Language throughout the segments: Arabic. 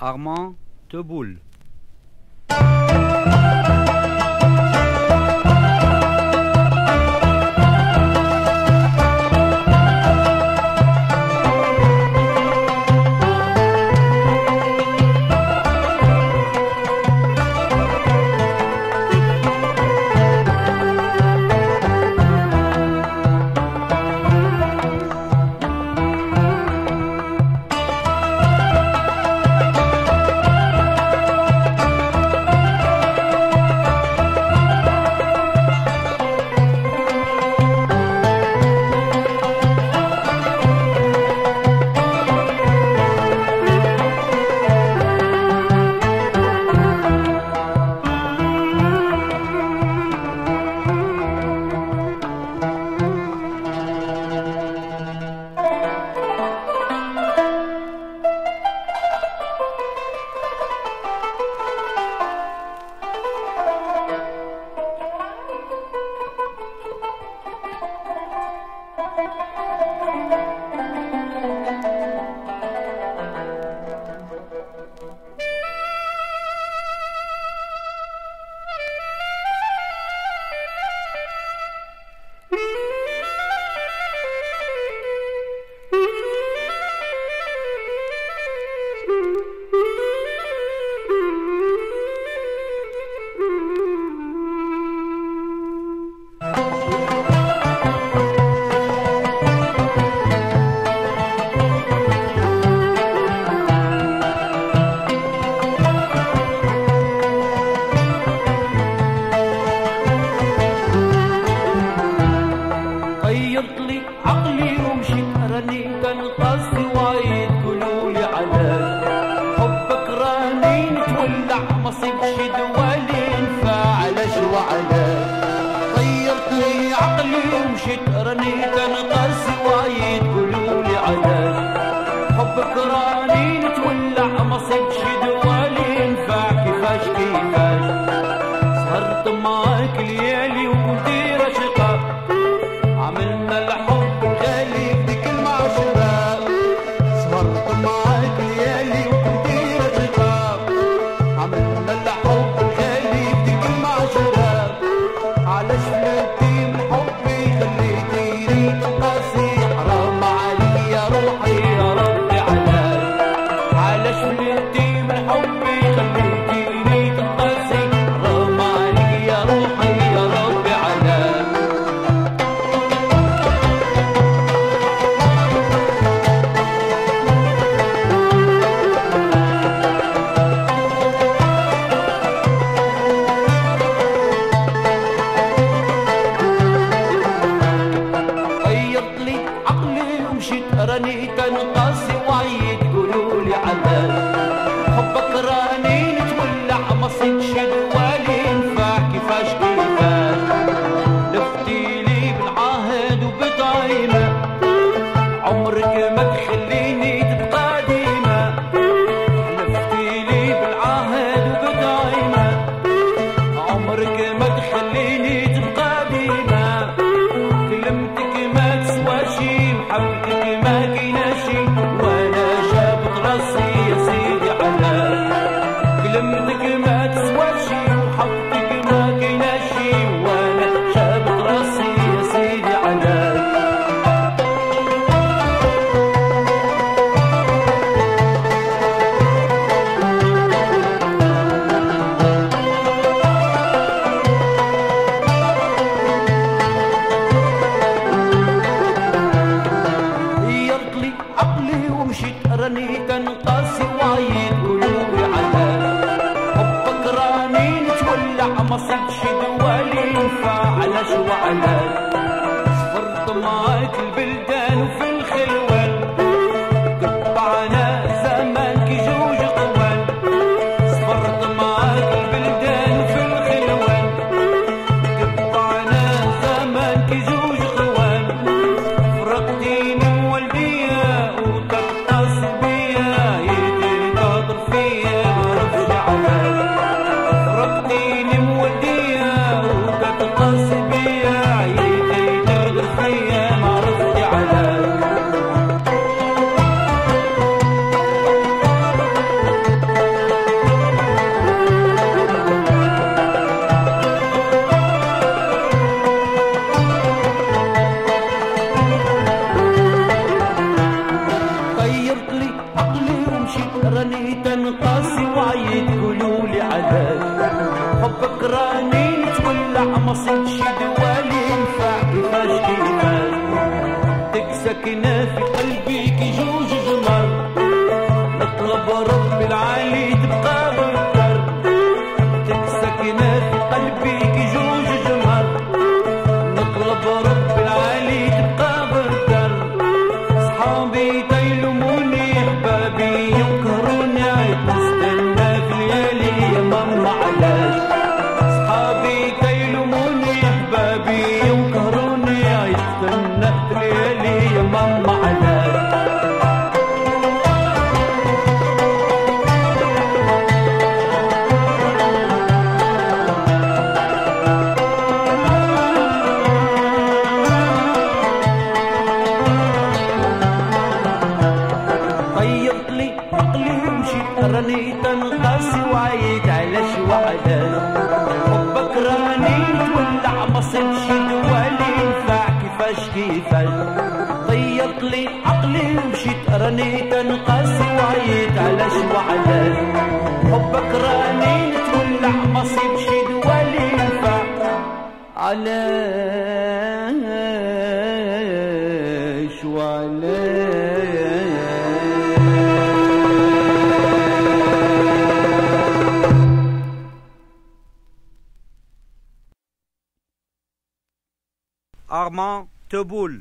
Armand Teboul. غيرت لي عقلي ومشيت راني كنقص وايد قولولي علاش حبك راني نتولع ما صيبش دوالي ينفع علاش وعلاش غيرت لي عقلي ومشيت راني كنقص وايد قولولي علاش حبك راني نتولع ما صيبش دوالي ينفع كيفاش سهرت معاك ليالي وكنتي رشقة عملنا الحب غالي بديك المعشرة سهرت معاك ليالي وكنتي رشقة عملنا الحب غالي بديك المعشرة علاش فلتي من حبي خليتيني تقاسي حرام عليك يا روحي يا ربي علاش فلتي من حبي خليتيني تقاسي حرام عليك يا روحي يا ربي غيرت لي عقلي ومشيت راني كنقاسي وعيد قولولي علاش حبك راني نتولع ما صيدش دوالي ينفع كيفاش لفتي لي بالعهد وبدايمة عمرك ما تخليني تبقى ديما لفتي لي بالعهد وبدايمة عمرك ما تخليني تبقى ديما كلمتك ما تسواشي وحبتك ما كيناشي وانا جابت راسي يا سيدي علاش كلمتك ما تسواشي وحبتك ما كيناشي وانا جابت راسي يا سيدي علاش غيرت لي عقلي ومشيت راني كنقاسي وايد قولولي علاش حبك راني نتولع ما صيدش دوالي ينفع علاش وعلاش سفرت معاك البلدان وفي الخلوان قطعنا زمان كي جوج قوان سفرت معاك البلدان وفي الخلوان قطعنا زمان كي جوج قوان فرقتيني والديا وتقص بيا يدي راني تنقاسي وعيد قولولي علاش حبك راني نتولع ما صدش دوالي ينفع كيفاش كيفاش تكسكنا في قلبي كي جوج جمر نطلب ربي العالي تبقى بالدار تكسكنا في قلبي كي جوج جمر نطلب ربي العالي تبقى بالدار صحابي تيلموني احبابي ينكروني عيد نستنى في الليالي يا ماما علاش صحابي تيلموني احبابي ينكروني عيد نستنى في الليالي يا ماما علاش طيبت لي عقلي ومشيت راني تنقاسي وعيد علاش وعلاش حبك راني نتولع ما صدش دوالي ينفع كيفاش كيفاش طيبت لي عقلي ومشيت راني تنقاسي وعيد علاش وعلاش حبك راني نتولع ما صدش دوالي ينفع علاش وعلاش Armand Teboul.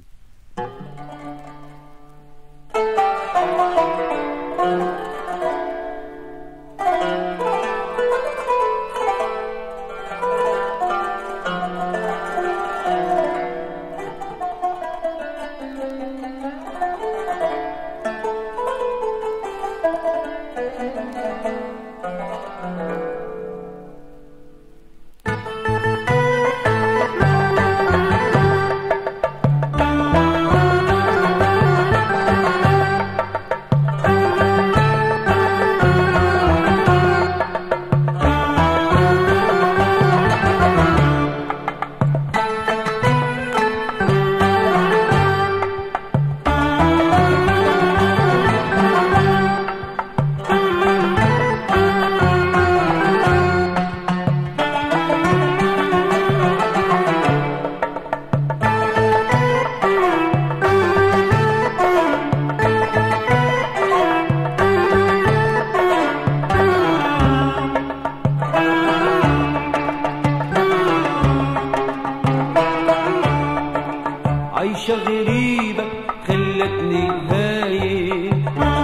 عيشة غريبة خلتني هايل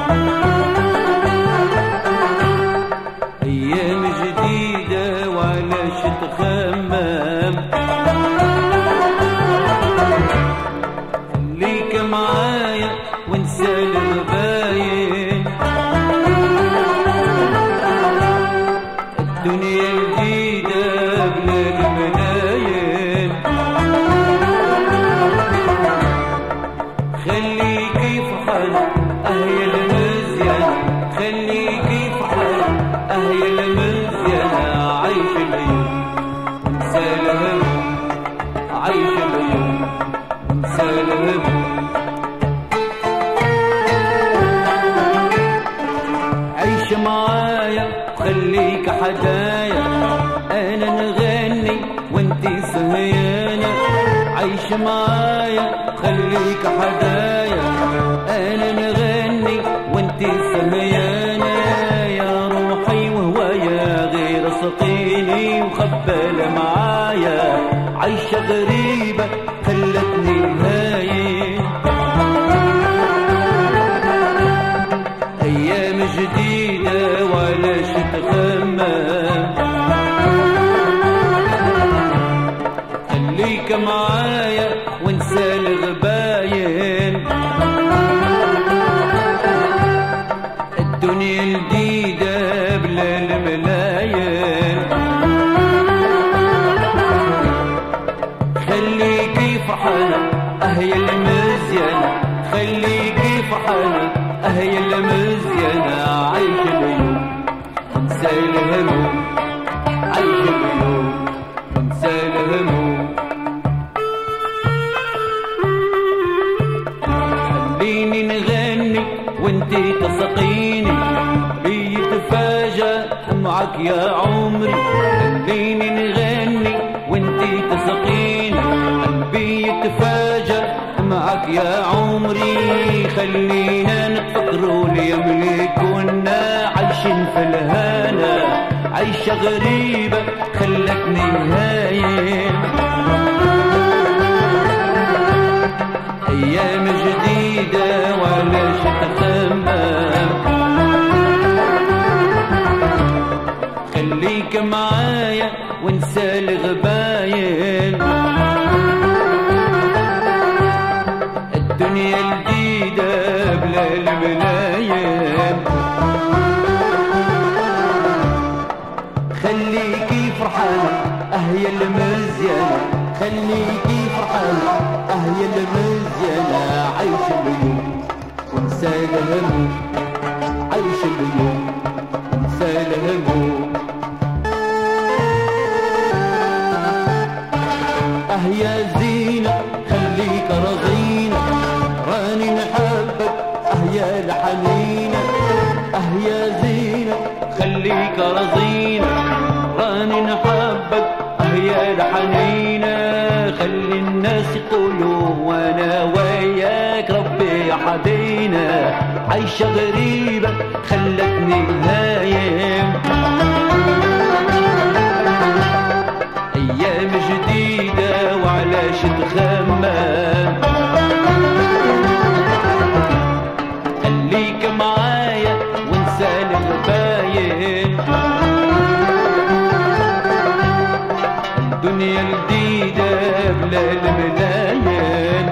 أيام جديدة وعلاش تخمم خليك معايا وانسى الغبايل الدنيا جديدة بلا الملايين خليكي في حالك اهي المزيان خليكي في حالك اهي المزيان عايش اليوم انسى الهموم عايش اليوم انسى الهموم عيش معايا وخليك حدايا انا نغني وانتي سهيانة عيش معايا خليك حدايا انا نغني وانتي سهيانة يا روحي وهوايا غير سقيني وخبالة معايا عيشة غريبة خلتني هايل ايام جديدة وعلاش تخمم خليك معايا وانسى الغباين الدنيا الجديدة بلا الملايين خليكي في حالك اهي المزيانة خليكي في حالك اهي المزيانة عايش اليوم انسى الهموم عايش اليوم انسى الهموم خليني نغني وانتي تسقيني تفاجأ معك يا عمري، خليني نغني وانتي تسقيني. قلبي يتفاجأ معك يا عمري، خلينا نتفكروا اليوم اللي كنا عايشين في الهنا. عيشة غريبة خلتني هايم، أيام جديدة وعلاش تخمم. خليك معايا وانسى الغبايل، الدنيا الجديدة بلا الملايين. خليكي فرحانة يا المزيانة، خليكي فرحانة يا المزيانة. عيش اليوم وانسى الهموم، عيش اليوم وانسى الهموم. يا زينة خليك رضينا، راني نحبك يا الحنينة. يا زينة خليك رضينا، راني نحبك يا الحنينة. خلي الناس يقولوا وانا وياك ربي حدينا. عيشة غريبة خلتني هايم، ايام جديدة وعلاش تخمم. خليك معايا وانسى الغبايل، الدنيا الجديدة بلا الملايين.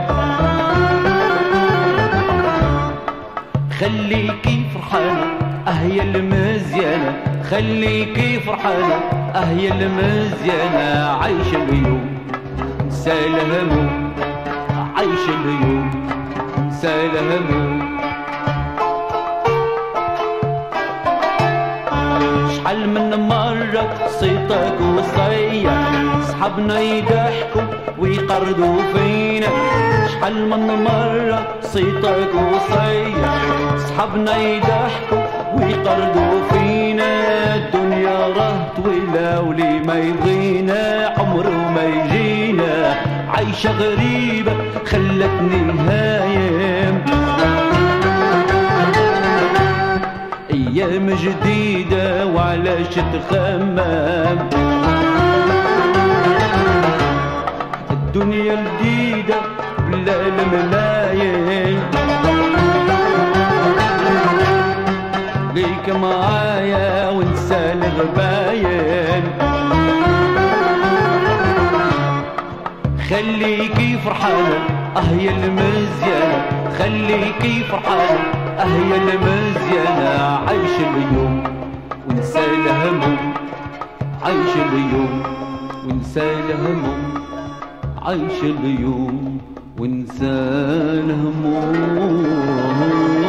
خليكي فرحانة يا المزيانة، خليكي فرحانة يا المزيانة. عيش اليوم انسى الهموم، عيش اليوم انسى الهموم. شحال من مرة صيتك وصية، صحابنا يضحكوا ويقردوا فينا. شحال من مرة صيتك وصية، صحابنا يضحكوا ويقردوا فينا. الدنيا راه طويلة ولي ما يبغينا عمره ما يجينا. عيشة غريبة خلتني هايم، أيام جديدة وعلاش تخمم. الدنيا الجديدة بلا الملايين. ليك معايا وانسى الغبايل، خليكي فرحانة يا المزيانة، خليكي فرحانة يا المزيانة. عيش اليوم وانسى الهموم، عيش اليوم وانسى الهموم، عيش اليوم وانسى الهموم.